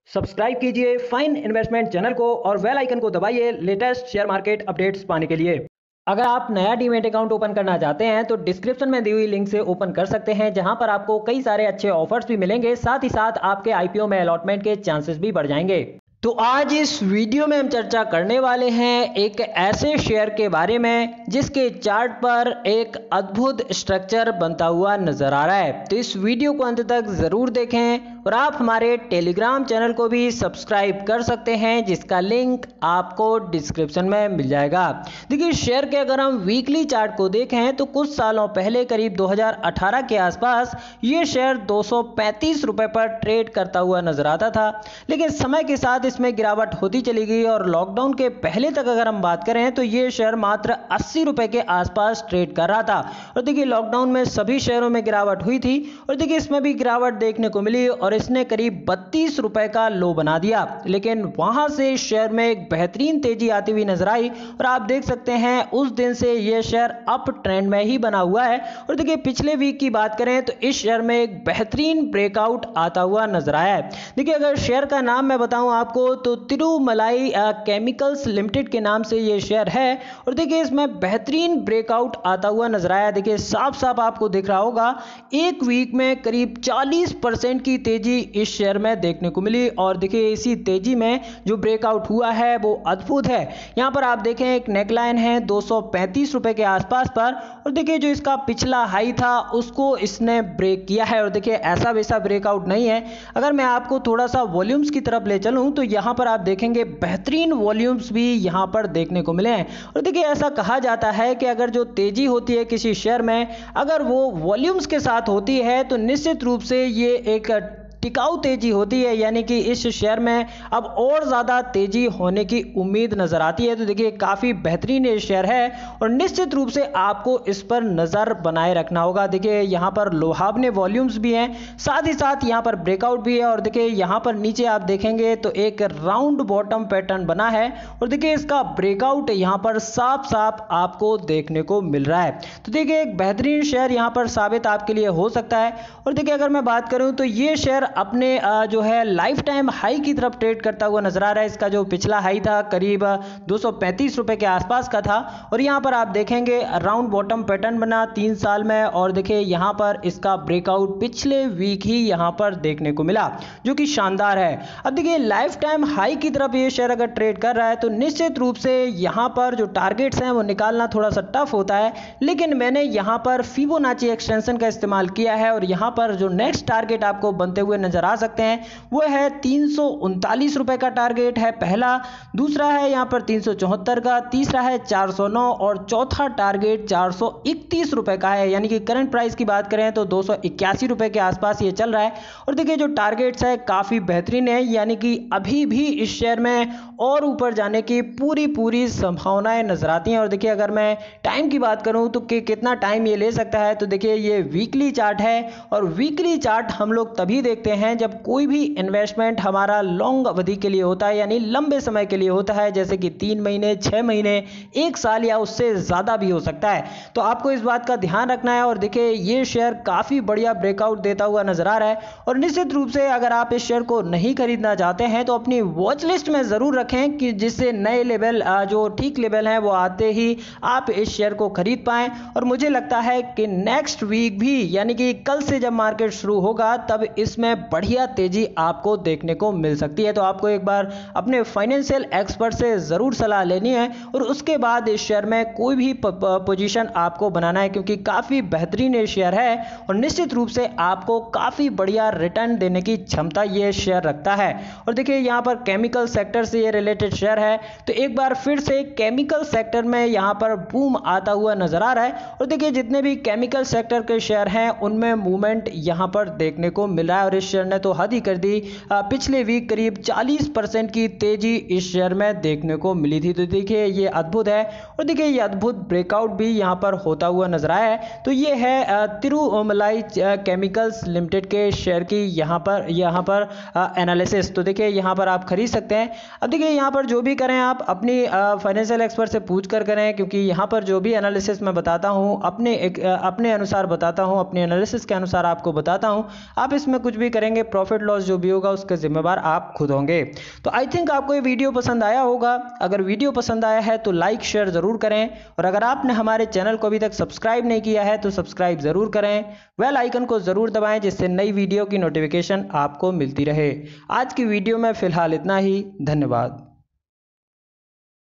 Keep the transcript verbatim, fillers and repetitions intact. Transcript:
Subscribe कीजिए fine investment channel को और बेल आइकन को दबाइए लेटेस्ट शेयर मार्केट अपडेट्स पाने के लिए। अगर आप नया डीमैट अकाउंट ओपन करना चाहते हैं तो डिस्क्रिप्शन में दी हुई लिंक से ओपन कर सकते हैं, जहां पर आपको कई सारे अच्छे ऑफर्स भी मिलेंगे, साथ ही साथ आपके आईपीओ में अलॉटमेंट के चांसेस भी बढ़ जाएंगे। तो आज इस वीडियो में हम चर्चा करने वाले हैं एक ऐसे शेयर के बारे में जिसके चार्ट पर एक अद्भुत स्ट्रक्चर बनता हुआ नजर आ रहा है। तो इस वीडियो को अंत तक जरूर देखें और आप हमारे टेलीग्राम चैनल को भी सब्सक्राइब कर सकते हैं, जिसका लिंक आपको डिस्क्रिप्शन में मिल जाएगा। देखिए, शेयर के अगर हम वीकली चार्ट को देखें तो कुछ सालों पहले करीब दो हज़ार अठारह के आसपास ये शेयर दो सौ पैंतीस रुपए पर ट्रेड करता हुआ नजर आता था, लेकिन समय के साथ इसमें गिरावट होती चली गई और लॉकडाउन के पहले तक अगर हम बात करें तो ये शेयर मात्र अस्सी रुपए के आसपास ट्रेड कर रहा था। और देखिए, लॉकडाउन में सभी शेयरों में गिरावट हुई थी और देखिए इसमें भी गिरावट देखने को मिली और इसने करीब बत्तीस रुपए का लो बना दिया, लेकिन वहां से शेयर में एक बेहतरीन तेजी आती हुई नजर आई और आप देख सकते हैं उस दिन से यह शेयर अप ट्रेंड में ही बना हुआ है। और देखिए, पिछले वीक की बात करें तो इस शेयर में एक बेहतरीन ब्रेकआउट आता हुआ नजर आया है। देखिए, अगर शेयर का नाम मैं बताऊं आपको तो तिरुमलाई केमिकल्स लिमिटेड के नाम से ये शेयर है और देखिए इसमें बेहतरीन ब्रेकआउट आता हुआ नजर आया। देखिए, साफ साफ आपको दिख रहा होगा एक वीक में करीब चालीस परसेंट की तेजी इस शेयर में देखने को मिली और देखिए इसी तेजी में जो ब्रेकआउट हुआ है वो अद्भुत है। यहां पर आप देखें एक नेकलाइन है दो सौ पैंतीस रुपए के आसपास पर और देखिए जो इसका पिछला हाई था उसको इसने ब्रेक किया है और देखिए ऐसा वैसा ब्रेकआउट नहीं है। अगर मैं आपको थोड़ा सा वॉल्यूम्स की तरफ ले चलूं तो यहां पर आप देखेंगे बेहतरीन वॉल्यूम्स भी यहां पर देखने को मिले हैं। और देखिए, ऐसा कहा जाता है कि अगर जो तेजी होती है किसी शेयर में अगर वो वॉल्यूम्स के साथ होती है तो निश्चित रूप से ये एक टिकाऊ तेजी होती है, यानी कि इस शेयर में अब और ज़्यादा तेजी होने की उम्मीद नज़र आती है। तो देखिए काफ़ी बेहतरीन ये शेयर है और निश्चित रूप से आपको इस पर नज़र बनाए रखना होगा। देखिए यहाँ पर लुभावने वॉल्यूम्स भी हैं, साथ ही साथ यहाँ पर ब्रेकआउट भी है और देखिए यहाँ पर नीचे आप देखेंगे तो एक राउंड बॉटम पैटर्न बना है और देखिए इसका ब्रेकआउट यहाँ पर साफ साफ आपको देखने को मिल रहा है। तो देखिए एक बेहतरीन शेयर यहाँ पर साबित आपके लिए हो सकता है। और देखिए अगर मैं बात करूँ तो ये शेयर अपने जो है लाइफ टाइम हाई की तरफ ट्रेड करता हुआ नजर आ रहा है। इसका जो पिछला हाई था करीब दो सौ पैंतीस रुपए के आसपास का था और यहाँ पर आप देखेंगे राउंड बॉटम पैटर्न बना तीन साल में और देखिए यहाँ पर इसका ब्रेकआउट पिछले वीक ही यहाँ पर देखने को मिला, जो कि शानदार है। अब देखिए लाइफ टाइम हाई की तरफ ये शेयर अगर ट्रेड कर रहा है तो निश्चित रूप से यहाँ पर जो टारगेट्स हैं वो निकालना थोड़ा सा टफ होता है, लेकिन मैंने यहाँ पर फिबोनाची एक्सटेंशन का इस्तेमाल किया है और यहाँ पर जो नेक्स्ट टारगेट आपको बनते हुए नजर आ सकते हैं वो है तीन सौ उनतालीस रुपए का टारगेट है पहला, दूसरा है यहां पर तीन सौ चौहत्तर का, तीसरा है चार सौ नौ और चौथा टारगेट चार सौ इकतीस रुपए का है। यानी कि करंट प्राइस की बात करें तो दो सौ इक्यासी रुपए के आसपास ये चल रहा है और देखिए जो टारगेट्स है काफी बेहतरीन है, यानी कि अभी भी इस शेयर में और ऊपर जाने की पूरी पूरी संभावनाएं नजर आती हैं। और देखिए अगर मैं टाइम की बात करूं तो कि कितना टाइम ये ले सकता है तो देखिए ये वीकली चार्ट है और वीकली चार्ट हम लोग तभी देखते हैं जब कोई भी इन्वेस्टमेंट हमारा लॉन्ग अवधि के लिए होता है, यानी लंबे समय के लिए होता है, जैसे कि तीन महीने छह महीने एक साल या उससे ज्यादा भी हो सकता है। तो आपको इस बात का ध्यान रखना है। और देखिए ये शेयर काफी बढ़िया ब्रेकआउट देता हुआ नजर आ रहा है और निश्चित रूप से अगर आप इस शेयर को नहीं खरीदना चाहते हैं तो अपनी वॉच लिस्ट में जरूर रखें कि जिससे नए लेवल जो ठीक लेवल है वो आते ही आप इस शेयर को खरीद पाएं। और मुझे लगता है कि नेक्स्ट वीक भी, यानी कि कल से जब मार्केट शुरू होगा तब इसमें बढ़िया तेजी आपको देखने को मिल सकती है। तो आपको एक बार अपने फाइनेंशियल एक्सपर्ट से जरूर सलाह लेनी है और उसके बाद इस शेयर में कोई भी पोजीशन आपको बनाना है, क्योंकि काफी बेहतरीन ये शेयर है और निश्चित रूप से आपको काफी बढ़िया रिटर्न देने की क्षमता ये शेयर रखता है। और देखिए यहाँ पर केमिकल सेक्टर से ये रिलेटेड शेयर है, तो एक बार फिर से केमिकल सेक्टर में यहाँ पर बूम आता हुआ नजर आ रहा है और देखिए जितने भी केमिकल सेक्टर के शेयर हैं उनमें मूवमेंट यहाँ पर देखने को मिल रहा है और इस शेयर ने तो हद ही कर दी। पिछले वीक करीब चालीस परसेंट की तेजी इस शेयर में देखने को मिली थी। तो देखिए ये अद्भुत है और देखिए ये अद्भुत ब्रेकआउट भी यहां पर होता हुआ नजर आया है। तो ये है तिरुमलाई केमिकल्स लिमिटेड के शेयर की यहां पर यहां पर एनालिसिस। तो देखिए यहां पर आप खरीद सकते हैं। अब देखिए देखिए यहाँ पर जो भी करें आप अपनी फाइनेंशियल एक्सपर्ट से पूछ कर करें, क्योंकि यहाँ पर जो भी एनालिसिस मैं बताता हूँ अपने एक आ, अपने अनुसार बताता हूँ, अपने एनालिसिस के अनुसार आपको बताता हूँ। आप इसमें कुछ भी करेंगे, प्रॉफिट लॉस जो भी होगा उसके जिम्मेवार आप खुद होंगे। तो आई थिंक आपको ये वीडियो पसंद आया होगा। अगर वीडियो पसंद आया है तो लाइक शेयर ज़रूर करें, और अगर आपने हमारे चैनल को अभी तक सब्सक्राइब नहीं किया है तो सब्सक्राइब ज़रूर करें, बेल आइकन को ज़रूर दबाएं जिससे नई वीडियो की नोटिफिकेशन आपको मिलती रहे। आज की वीडियो में फ़िलहाल इतना ही। धन्यवाद।